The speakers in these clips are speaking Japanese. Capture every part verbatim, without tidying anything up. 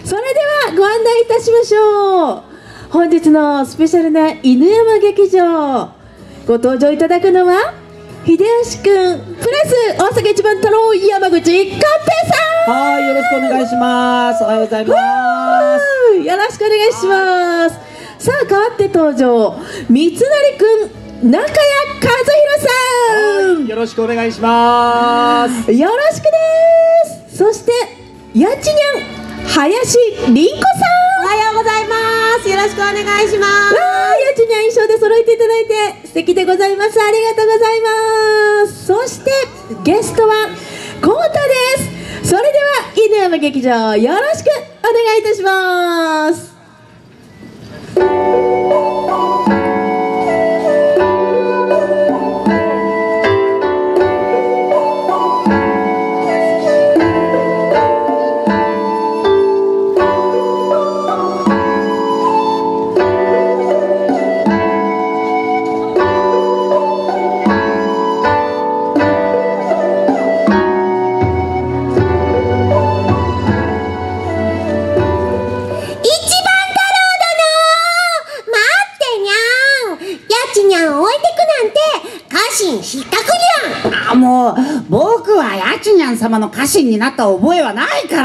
それではご案内いたしましょう。本日のスペシャルな犬山劇場、ご登場いただくのは秀吉くんプラス大阪一番太郎山口寛平さん。 はい、よろしくお願いします。おはようございます。 よろしくお願いします。さあ、代わって登場、三成くん中谷和弘さん。 よろしくお願いします。 よろしくです。そしてやちにゃん林凛子さん。 おはようございます。よろしくお願いします。 わあ、やちにゃん衣装で揃えていただいて素敵でございます。ありがとうございます。そしてゲストはコウタです。それでは犬山劇場よろしくお願いいたします。 あ、もう僕はやちにゃん様の家臣になった覚えはないから。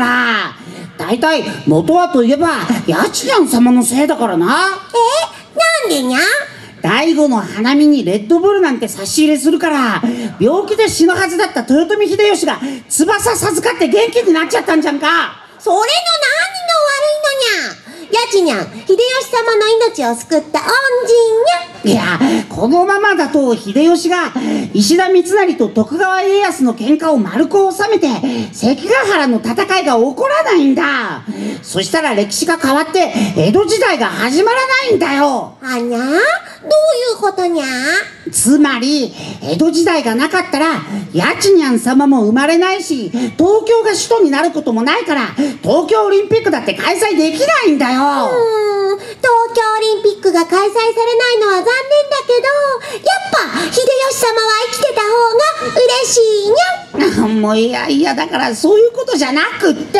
だいたい元はといえばやちにゃん様のせいだからな。 え、なんでにゃ？ 第五の花見にレッドブルなんて差し入れするから、病気で死ぬはずだった豊臣秀吉が翼授かって元気になっちゃったんじゃんか。 それの何が悪いのにゃ？やちにゃん、秀吉様の命を救った恩人にゃ。 いや、このままだと秀吉が石田三成と徳川家康の喧嘩を丸く収めて関ヶ原の戦いが起こらないんだ。そしたら歴史が変わって江戸時代が始まらないんだよ。 あにゃ？どういうことにゃ？ つまり江戸時代がなかったらやちにゃん様も生まれないし、東京が首都になることもないから、東京オリンピックだって開催できないんだよ。 うーん、東京オリンピックが開催されないのは残念だけど、やっぱ秀吉様は生きてた方が嬉しいにゃ。 もういやいや、だからそういうことじゃなくってって。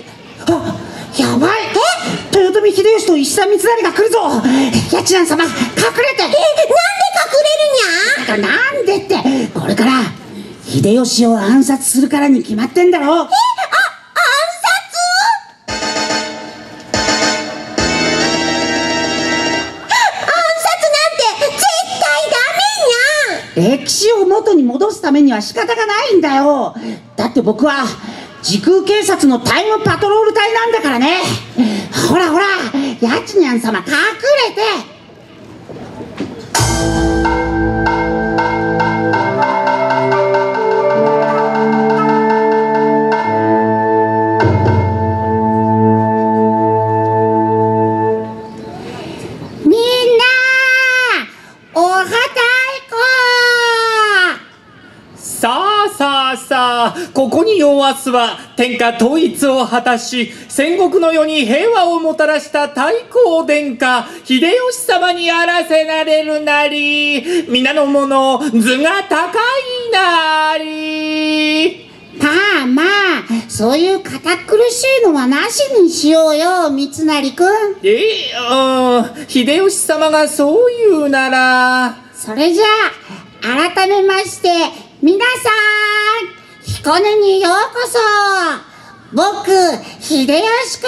あ、やばい。え？豊臣秀吉と石田三成が来るぞ。やちにゃん様、隠れて。え、なんで隠れるにゃ？ だからなんでって、これから秀吉を暗殺するからに決まってんだろ。え？歴史を元に戻すためには仕方がないんだよ。だって僕は時空警察のタイムパトロール隊なんだからね。ほらほら、やちにゃん様、隠れて。 ここに世明日は天下統一を果たし、戦国の世に平和をもたらした太閤殿下秀吉様にあらせられるなり、皆の者図が高いなり。 まあまあ、そういう堅苦しいのはなしにしようよ、三成君。 えうん、秀吉様がそう言うなら。 それじゃあ改めまして皆さん、彦根にようこそ。僕、秀吉くん。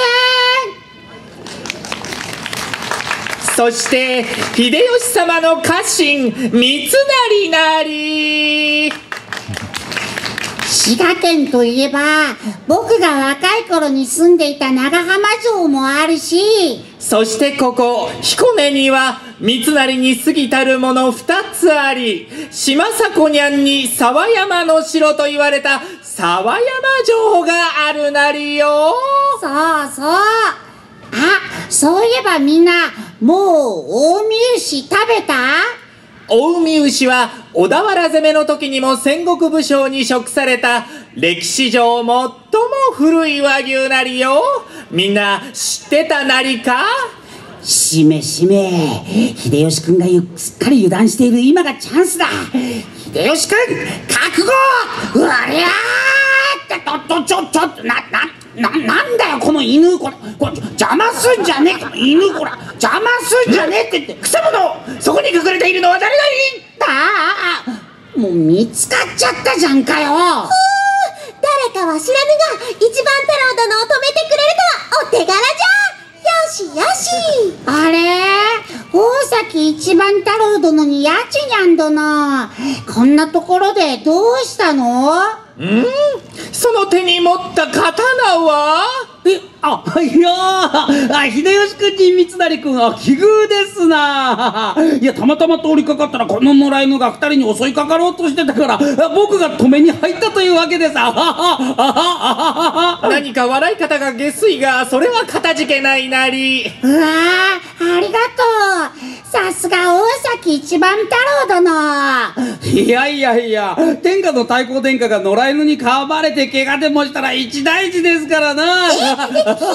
そして秀吉様の家臣三成なり。 滋賀県といえば僕が若い頃に住んでいた長浜城もあるし、 そしてここ彦根には三成に過ぎたるもの二つあり、島迫にゃんに沢山の城と言われた沢山城があるなりよ。 そうそう。あ、そういえばみんなもう近江牛食べた？ 近江牛は小田原攻めの時にも戦国武将に食された歴史上最も古い和牛なりよ。みんな知ってたなりか？ しめしめ、秀吉君がゆすっかり油断している今がチャンスだ。秀吉君、覚悟。うわりゃーって、とっとちょちょっとななな、なんだよこの犬、これこれ邪魔すんじゃねえ、犬これ邪魔すんじゃねえって言って。 くせ者、そこに隠れているのは誰だい？ ああ、もう見つかっちゃったじゃんかよ。 誰かは知らぬが一番太郎殿を止めてくれるとはお手柄じゃ。よしよし。 あれ、大崎一番太郎殿にやちにゃん殿、こんなところでどうしたの？ ん？その手に持った刀は？ え、あ、いやー、あ、秀吉君に三成君は奇遇ですな。いや、たまたま通りかかったらこの野良犬が二人に襲いかかろうとしてたから、僕が止めに入ったというわけです。あははあはは。 何か笑い方が下水が、それはかたじけないなり。 うわー、ありがとう。さすが大崎一番太郎殿。 いやいやいや、天下の太閤殿下が野良犬に噛まれて怪我でもしたら一大事ですからな。 秀吉様を助けたのはこのワン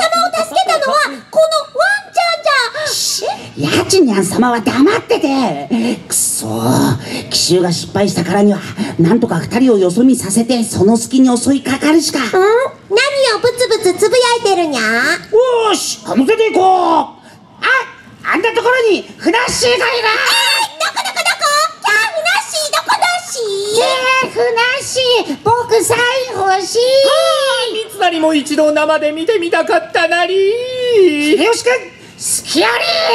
ちゃんじゃ。 やちにゃん様は黙ってて。くそー、奇襲が失敗したからにはなんとか二人をよそ見させて、その隙に襲いかかるしか。 ん？何をブツブツつぶやいてるにゃ？ おーし、あの手で行こう。あ、あんなところにフナッシーがいる。 えー、どこどこどこ？キャーフナッシーどこだし？ えー、フナッシー、僕サイン欲しい。 三成も一度生で見てみたかったなり。 秀吉君、好きや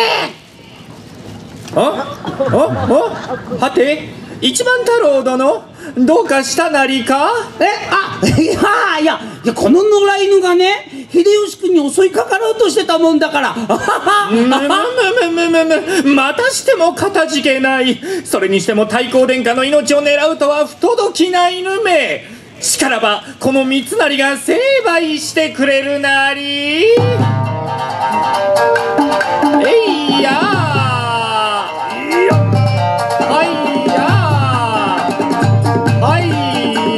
り。 あああ、はて一番太郎殿、どうかしたなりか？ え、あ、いやいやいや、この野良犬がね、秀吉君に襲いかかろうとしてたもんだから。 むむむむむむ、またしてもかたじけない。それにしても太閤殿下の命を狙うとは不届きな犬め。しからばこの三成が成敗してくれるなり。えいやはいやはい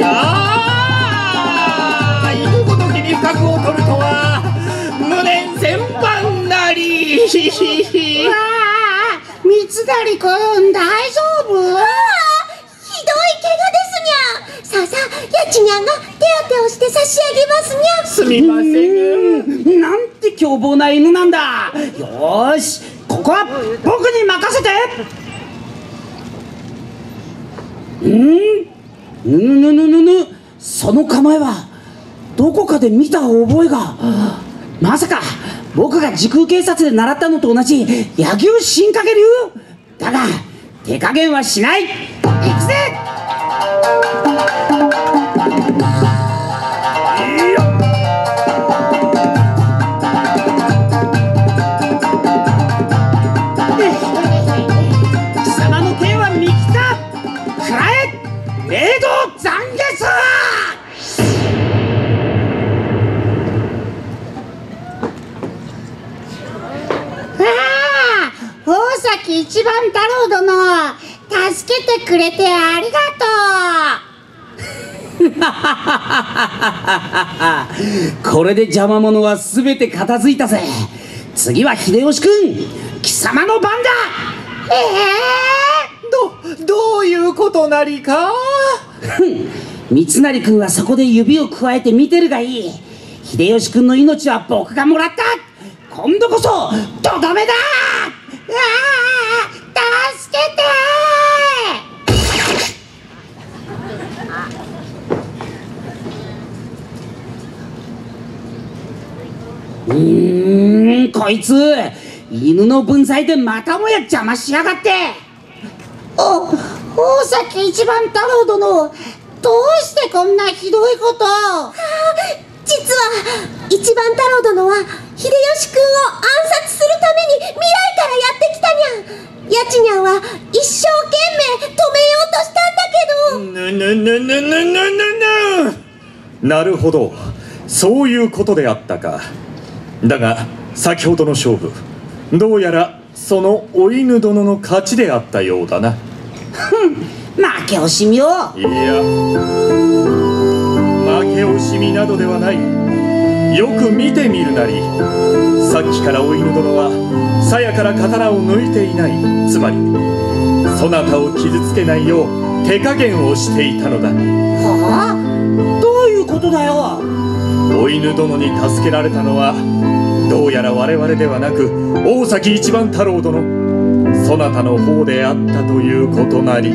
や、犬ごときに不覚を取るとは無念千番なり。 わあ、三成君大丈夫？ ひどい怪我ですにゃ。さあさあ、やちにゃんが手当てをして差し上げますにゃ。 すみません。 なんて凶暴な犬なんだ。よーし、ここは僕に任せて。うんぬぬぬぬぬ、その構えはどこかで見た覚えが。まさか僕が時空警察で習ったのと同じ柳生新掛流だが、手加減はしない。行くぜ。貴様の剣は見切った。食らえ、冥土残月。 大崎一番太郎殿、助けてくれてありがとう。これで邪魔者はすべて片付いたぜ。次は秀吉君、貴様の番だ。 どどういうことなりか？ 三成君はそこで指をくわえて見てるがいい。秀吉君の命は僕がもらった。今度こそとどめだ。 うわあ、助けてー。うーん、こいつ犬の分際でまたもや邪魔しやがって。 お、大崎一番太郎殿、どうしてこんなひどいことを？ 実は一番太郎殿は秀吉君を暗殺するために未来からやってきたにゃん。やちにゃんは一生懸命止めようとしたんだけど。 ぬぬぬぬぬぬぬぬ。なるほど、そういうことであったか。だが先ほどの勝負、どうやらそのお犬殿の勝ちであったようだな。 ふん、負け惜しみを。 いや、負け惜しみなどではない。よく見てみるなり。さっきからお犬殿は鞘から刀を抜いていない。つまりそなたを傷つけないよう手加減をしていたのだ。 はあ、 どういうことだよ。 お犬殿に助けられたのはどうやら我々ではなく大崎一番太郎殿そなたの方であったということなり。 あ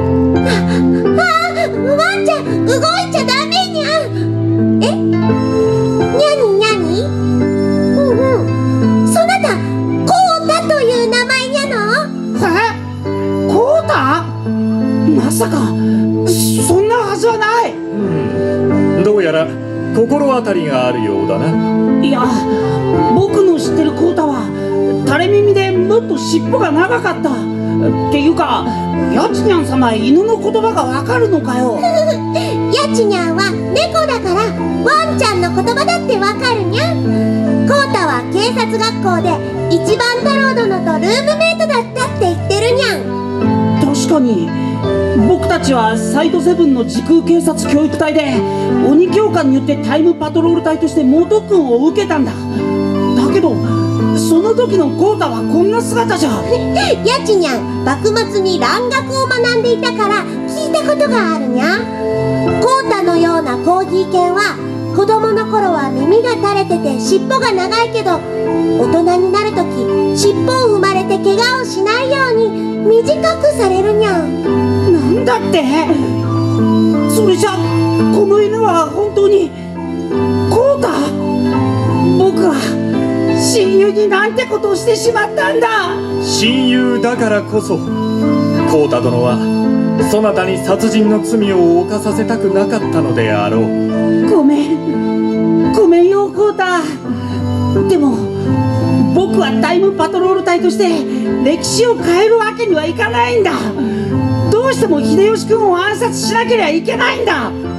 あ、ワンちゃん動いちゃダメにゃん。え、にゃににゃに、うんうん、そなたコウタという名前にゃの。 え、コウタ？まさかそんなはずはない。 うん、どうやら心当たりがあるようだな。 いや、僕の知ってるコウタは垂れ耳でもっと尻尾が長かった。っていうか、やちにゃん様犬の言葉がわかるのかよ。 やちにゃんは猫だからワンちゃんの言葉だってわかるにゃん。コウタは警察学校で一番太郎殿とルームメイトだったって言ってるにゃん。 確かに僕たちはサイドセブンの時空警察教育隊で鬼教官によってタイムパトロール隊として猛特訓を受けたんだ。だけどその時のコウタはこんな姿じゃ。 やちにゃん幕末に蘭学を学んでいたから聞いたことがあるにゃ。コウタのようなコーギー犬は子供の頃は耳が垂れてて尻尾が長いけど大人になるとき尻尾を踏まれて怪我をしないように短くされるにゃん。 なんだって？それじゃこの犬は本当にコウタ？僕は親友になんてことをしてしまったんだ。 親友だからこそコウタ殿はそなたに殺人の罪を犯させたくなかったのであろう。 ごめんごめんよコウタ。でも僕はタイムパトロール隊として歴史を変えるわけにはいかないんだ。どうしても秀吉君を暗殺しなければいけないんだ。 ね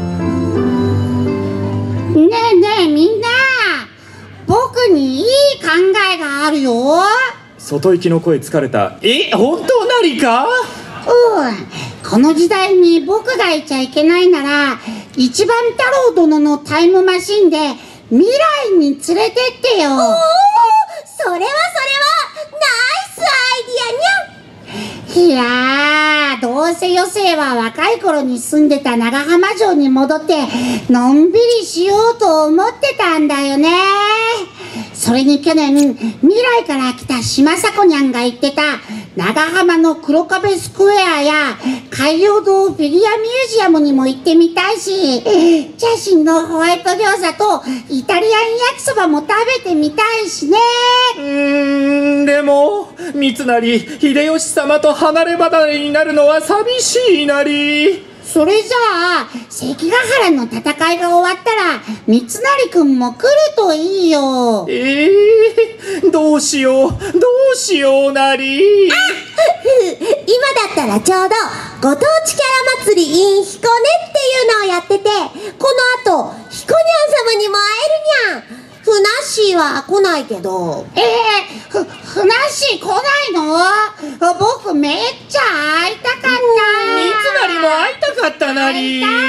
えねえみんな、僕にいい考えがあるよ。 外行きの声疲れた。え、本当なりか？ うん、この時代に僕がいちゃいけないなら一番太郎殿のタイムマシンで未来に連れてってよ。 おお、それはそれはナイスアイディアにゃん。 いやー、どうせ余生は若い頃に住んでた長浜城に戻ってのんびりしようと思ってたんだよね。それに去年未来から来た島迫にゃんが言ってた長浜の黒壁スクエアや海洋堂フィギュアミュージアムにも行ってみたいし、チャシンのホワイト餃子とイタリアン焼きそばも食べてみたいしね。 うーん、でも三成秀吉様と離れ離れになるのは寂しいなり。 それじゃあ関ヶ原の戦いが終わったら三成君も来るといいよ。 ええー、どうしようどうしようなり。 今だったらちょうどご当地キャラ祭り in 彦根っていうのをやってて、この後ひこにゃん様にも会えるにゃん。ふなっしーは来ないけど。 えー、ふ、ふなっしー来ないの？僕めっちゃ会いたかった。 三成も会いたかったなり。 会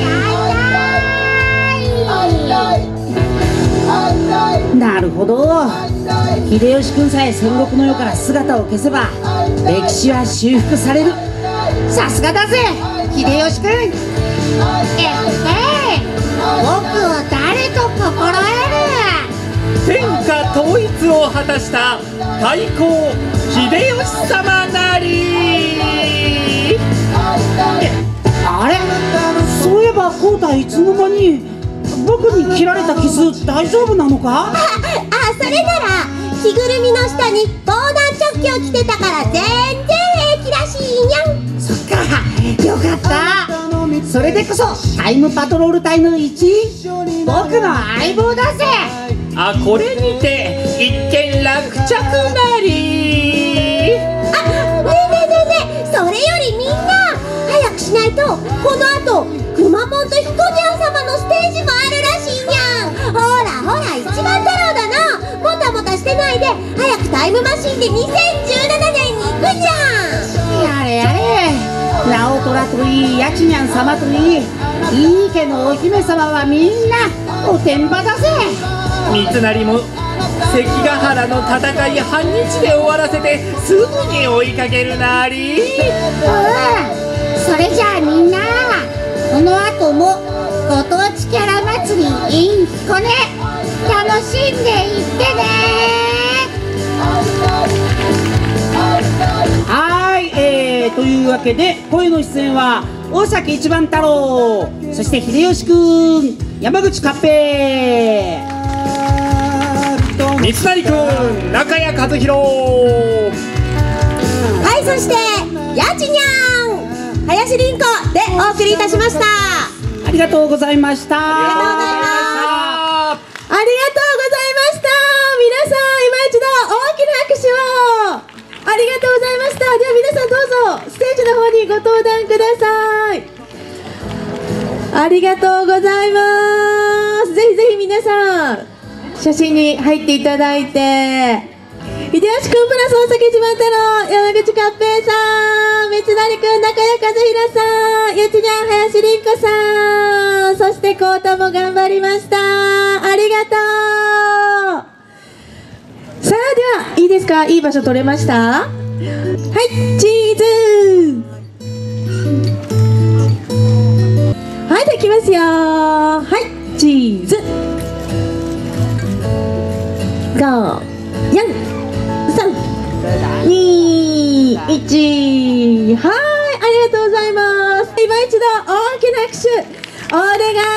いたい会いたい。 なるほど。秀吉君さえ戦国の世から姿を消せば歴史は修復される。 さすがだぜ秀吉君。ええ、僕を誰と心得る？ 天下統一を果たした太閤秀吉様なり。 あれ、そういえばコウタいつの間に僕に切られた傷大丈夫なのか？ あ、あ、それなら着ぐるみの下に防弾チョッキを着てたから全然平気らしいにゃん。 そっか、よかった。それでこそタイムパトロール隊の一員、僕の相棒だぜ。 あ、これにて一件落着なり。 あ、ねえねえねえねえ、それよりみんな早くしないとこの後くまモンとひこにゃん様のステージもあるらしいにゃん。ほらほら、一番太郎だな。もたもたしてないで早くタイムマシンでにせんじゅうななねんに行くじゃん。 やれやれ。直虎といいやちにゃん様といいいい家のお姫様はみんなおてんばだぜ。 三成も関ヶ原の戦い半日で終わらせてすぐに追いかけるなり。 うん、それじゃあみんなこの後もご当地キャラ祭りインコね、楽しんでいってね。はーい、えー、というわけで声の出演は大崎一番太郎、そして秀吉くん、山口勝平、 三成くん、中谷和弘。 はい、そしてやちにゃん、林凛子でお送りいたしました。 ありがとうございました。 ありがとうございます。 ありがとうございました。皆さん今一度大きな拍手を。ありがとうございました。では皆さんどうぞステージの方にご登壇ください。ありがとうございます。ぜひぜひ皆さん写真に入っていただいて、秀吉くんプラス大崎一番太郎、山口勝平さん、三成くん、中谷和弘さん、ゆちにゃん、林凛子さん、そしてコウタも頑張りました。ありがとう。さあではいいですか、いい場所取れました。はい、チーズ。はい、できますよ。はい、チーズ。ご、よん、さん、に、いち。はい、ありがとうございます。今一度大きな拍手お願